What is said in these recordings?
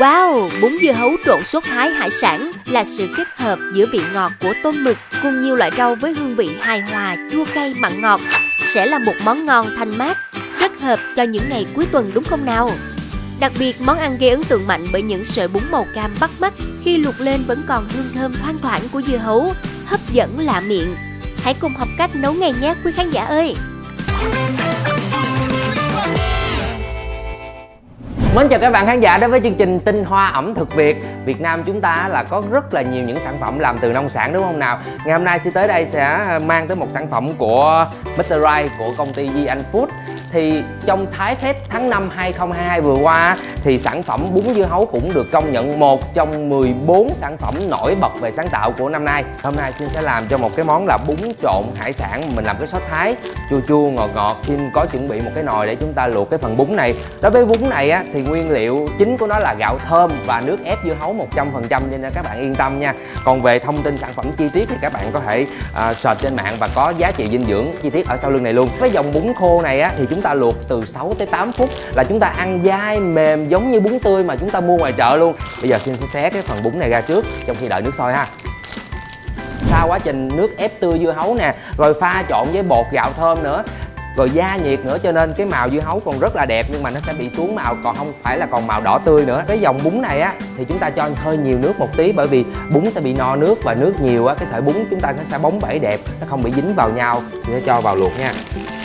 Wow, bún dưa hấu trộn sốt Thái hải sản là sự kết hợp giữa vị ngọt của tôm mực cùng nhiều loại rau với hương vị hài hòa, chua cay mặn ngọt sẽ là một món ngon thanh mát, kết hợp cho những ngày cuối tuần đúng không nào? Đặc biệt, món ăn gây ấn tượng mạnh bởi những sợi bún màu cam bắt mắt, khi luộc lên vẫn còn hương thơm thoang thoảng của dưa hấu, hấp dẫn lạ miệng. Hãy cùng học cách nấu ngay nhé quý khán giả ơi! Mến chào các bạn khán giả đến với chương trình Tinh Hoa ẩm thực Việt. Việt Nam chúng ta là có rất là nhiều những sản phẩm làm từ nông sản đúng không nào? Ngày hôm nay sẽ tới đây sẽ mang tới một sản phẩm của Mr. Right của công ty Di Anh Food. Thì trong Thái Fest tháng 5 2022 vừa qua thì sản phẩm bún dưa hấu cũng được công nhận một trong 14 sản phẩm nổi bật về sáng tạo của năm nay. Hôm nay Xin sẽ làm cho một cái món là bún trộn hải sản, mình làm cái sốt Thái chua chua ngọt ngọt. Xin có chuẩn bị một cái nồi để chúng ta luộc cái phần bún này. Đối với bún này á, thì nguyên liệu chính của nó là gạo thơm và nước ép dưa hấu 100%, cho nên các bạn yên tâm nha. Còn về thông tin sản phẩm chi tiết thì các bạn có thể search trên mạng và có giá trị dinh dưỡng chi tiết ở sau lưng này luôn. Với dòng bún khô này á, thì chúng ta luộc từ 6 tới 8 phút là chúng ta ăn dai mềm giống như bún tươi mà chúng ta mua ngoài chợ luôn. Bây giờ Xin sẽ xé cái phần bún này ra trước trong khi đợi nước sôi ha. Sau quá trình nước ép tươi dưa hấu nè, rồi pha trộn với bột gạo thơm nữa, rồi gia nhiệt nữa, cho nên cái màu dưa hấu còn rất là đẹp nhưng mà nó sẽ bị xuống màu, còn không phải là còn màu đỏ tươi nữa. Cái dòng bún này á thì chúng ta cho hơi nhiều nước một tí, bởi vì bún sẽ bị no nước và nước nhiều á cái sợi bún chúng ta nó sẽ bóng bẩy đẹp, nó không bị dính vào nhau. Thì sẽ cho vào luộc nha.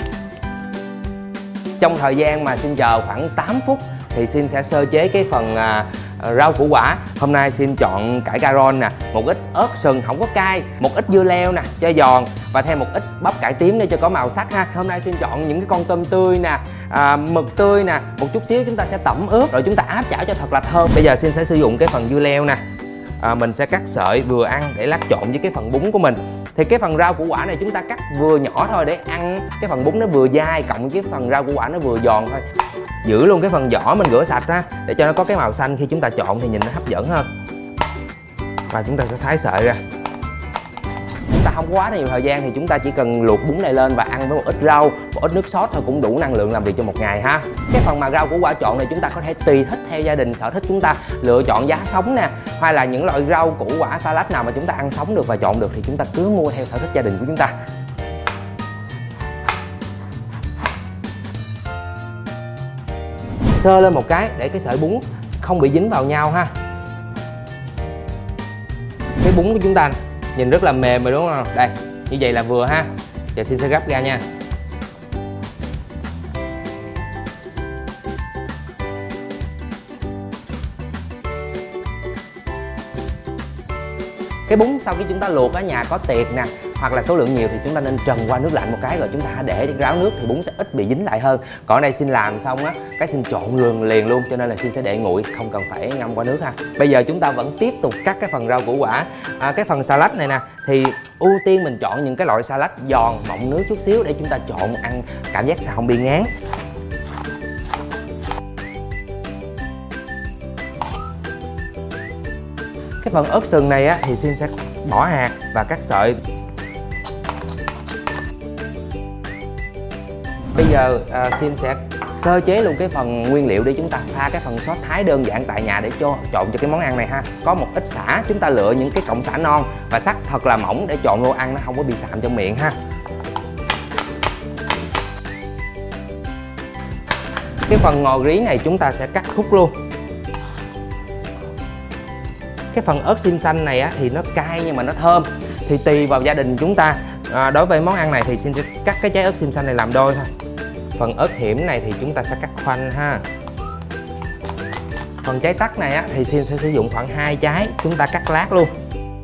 Trong thời gian mà Xin chờ khoảng 8 phút thì Xin sẽ sơ chế cái phần rau củ quả. Hôm nay Xin chọn cải cà rôn nè, một ít ớt sừng không có cay, một ít dưa leo nè cho giòn và thêm một ít bắp cải tím để cho có màu sắc ha. Hôm nay Xin chọn những cái con tôm tươi nè, mực tươi nè, một chút xíu chúng ta sẽ tẩm ướp rồi chúng ta áp chảo cho thật là thơm. Bây giờ Xin sẽ sử dụng cái phần dưa leo nè, mình sẽ cắt sợi vừa ăn để lát trộn với cái phần bún của mình. Thì cái phần rau củ quả này chúng ta cắt vừa nhỏ thôi để ăn cái phần bún nó vừa dai cộng với phần rau củ quả nó vừa giòn thôi. Giữ luôn cái phần vỏ mình rửa sạch ha, để cho nó có cái màu xanh khi chúng ta trộn thì nhìn nó hấp dẫn hơn. Và chúng ta sẽ thái sợi ra. Chúng ta không có quá nhiều thời gian thì chúng ta chỉ cần luộc bún này lên và ăn với một ít rau, một ít nước sốt thôi cũng đủ năng lượng làm việc cho một ngày ha. Cái phần mà rau củ quả trộn này chúng ta có thể tùy thích theo gia đình sở thích chúng ta lựa chọn giá sống nè, hay là những loại rau củ quả salad nào mà chúng ta ăn sống được và trộn được thì chúng ta cứ mua theo sở thích gia đình của chúng ta. Sơ lên một cái để cái sợi bún không bị dính vào nhau ha. Cái bún của chúng ta nhìn rất là mềm rồi đúng không? Đây, như vậy là vừa ha. Giờ Xin sẽ gấp ra nha. Cái bún sau khi chúng ta luộc ở nhà có tiệc nè, hoặc là số lượng nhiều thì chúng ta nên trần qua nước lạnh một cái rồi chúng ta để ráo nước thì bún sẽ ít bị dính lại hơn. Còn ở đây Xin làm xong á, cái Xin trộn liền luôn cho nên là Xin sẽ để nguội, không cần phải ngâm qua nước ha. Bây giờ chúng ta vẫn tiếp tục cắt cái phần rau củ quả. Cái phần salad này nè thì ưu tiên mình chọn những cái loại salad giòn, mọng nước chút xíu để chúng ta trộn ăn cảm giác không bị ngán. Cái phần ớt sừng này á thì Xin sẽ bỏ hạt và cắt sợi. Bây giờ Xin sẽ sơ chế luôn cái phần nguyên liệu để chúng ta pha cái phần sốt Thái đơn giản tại nhà để trộn cho cái món ăn này ha. Có một ít sả, chúng ta lựa những cái cọng sả non và sắc thật là mỏng để trộn vô ăn nó không có bị sạm trong miệng ha. Cái phần ngò rí này chúng ta sẽ cắt khúc luôn. Cái phần ớt xiêm xanh này á, thì nó cay nhưng mà nó thơm, thì tùy vào gia đình chúng ta. Đối với món ăn này thì Xin sẽ cắt cái trái ớt xiêm xanh này làm đôi thôi. Phần ớt hiểm này thì chúng ta sẽ cắt khoanh ha. Phần trái tắc này á, thì Xin sẽ sử dụng khoảng 2 trái, chúng ta cắt lát luôn.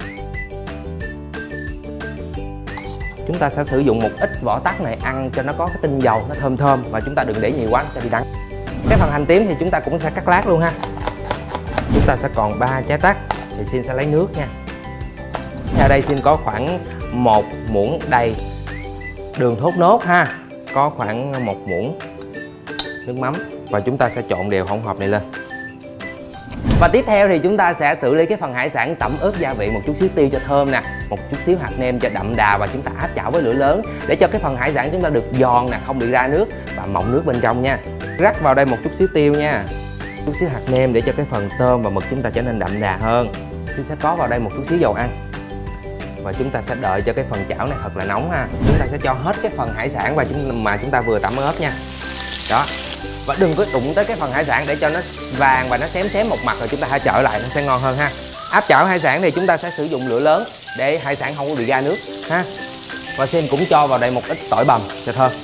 Chúng ta sẽ sử dụng một ít vỏ tắc này ăn cho nó có cái tinh dầu, nó thơm thơm, và chúng ta đừng để nhiều quá nó sẽ bị đắng. Cái phần hành tím thì chúng ta cũng sẽ cắt lát luôn ha. Chúng ta sẽ còn 3 trái tắc thì Xin sẽ lấy nước nha. Ở đây Xin có khoảng 1 muỗng đầy đường thốt nốt ha, có khoảng 1 muỗng nước mắm và chúng ta sẽ trộn đều hỗn hợp này lên. Và tiếp theo thì chúng ta sẽ xử lý cái phần hải sản, tẩm ướp gia vị, một chút xíu tiêu cho thơm nè, một chút xíu hạt nêm cho đậm đà và chúng ta áp chảo với lửa lớn để cho cái phần hải sản chúng ta được giòn nè, không bị ra nước và mọng nước bên trong nha. Rắc vào đây một chút xíu tiêu nha. Chút xíu hạt nêm để cho cái phần tôm và mực chúng ta trở nên đậm đà hơn. Xin sẽ có vào đây một chút xíu dầu ăn. Và chúng ta sẽ đợi cho cái phần chảo này thật là nóng ha. Chúng ta sẽ cho hết cái phần hải sản và chúng ta vừa tẩm ớt nha. Đó. Và đừng có đụng tới cái phần hải sản để cho nó vàng và nó xém một mặt, rồi chúng ta hãy chợ lại nó sẽ ngon hơn ha. Áp chảo hải sản thì chúng ta sẽ sử dụng lửa lớn để hải sản không có bị ra nước ha. Và Sim cũng cho vào đây một ít tỏi bằm cho thơm.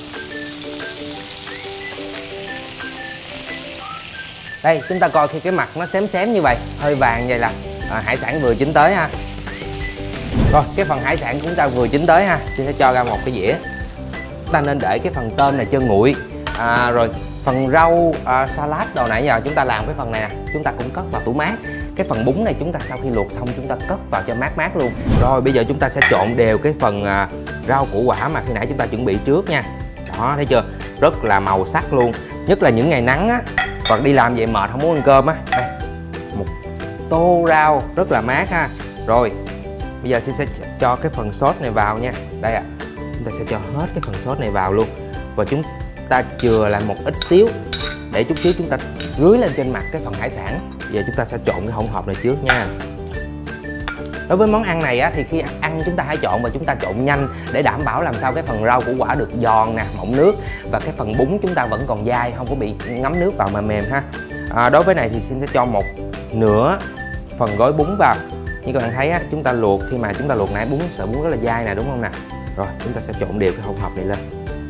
Đây, chúng ta coi khi cái mặt nó xém như vậy, hơi vàng vậy là hải sản vừa chín tới ha. Rồi, cái phần hải sản chúng ta vừa chín tới ha. Xin sẽ cho ra một cái dĩa. Chúng ta nên để cái phần tôm này cho nguội. Rồi phần rau salad đồ nãy giờ chúng ta làm cái phần này nè, chúng ta cũng cất vào tủ mát. Cái phần bún này chúng ta sau khi luộc xong chúng ta cất vào cho mát luôn. Rồi bây giờ chúng ta sẽ trộn đều cái phần rau củ quả mà khi nãy chúng ta chuẩn bị trước nha. Đó, thấy chưa? Rất là màu sắc luôn. Nhất là những ngày nắng á, hoặc đi làm vậy mệt không muốn ăn cơm á. Đây, một tô rau rất là mát ha. Rồi bây giờ Xin sẽ cho cái phần sốt này vào nha. Đây ạ. Chúng ta sẽ cho hết cái phần sốt này vào luôn. Và chúng ta chừa lại một ít xíu để chút xíu chúng ta rưới lên trên mặt cái phần hải sản. Bây giờ chúng ta sẽ trộn cái hỗn hợp này trước nha. Đối với món ăn này á, thì khi ăn chúng ta hãy trộn và chúng ta trộn nhanh để đảm bảo làm sao cái phần rau củ quả được giòn nè, mọng nước, và cái phần bún chúng ta vẫn còn dai, không có bị ngấm nước vào mà mềm ha. Đối với này thì Xin sẽ cho một nửa phần gói bún vào. Như các bạn thấy á, chúng ta luộc, khi mà chúng ta luộc nãy sợi bún rất là dai nè, đúng không nè. Rồi chúng ta sẽ trộn đều cái hỗn hợp này lên.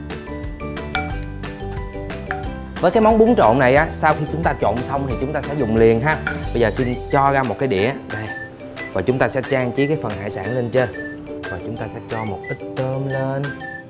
Với cái món bún trộn này á, sau khi chúng ta trộn xong thì chúng ta sẽ dùng liền ha. Bây giờ Xin cho ra một cái đĩa đây. Và chúng ta sẽ trang trí cái phần hải sản lên trên. Và chúng ta sẽ cho một ít tôm lên,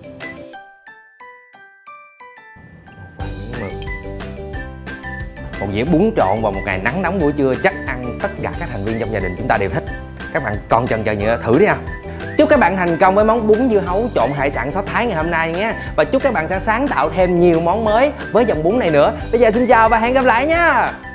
một vài miếng mực. Một dĩa bún trộn vào một ngày nắng nóng buổi trưa chắc ăn tất cả các thành viên trong gia đình chúng ta đều thích. Các bạn còn chần chờ nhựa thử đi nào. Chúc các bạn thành công với món bún dưa hấu trộn hải sản sốt Thái ngày hôm nay nhé. Và chúc các bạn sẽ sáng tạo thêm nhiều món mới với dòng bún này nữa. Bây giờ xin chào và hẹn gặp lại nha.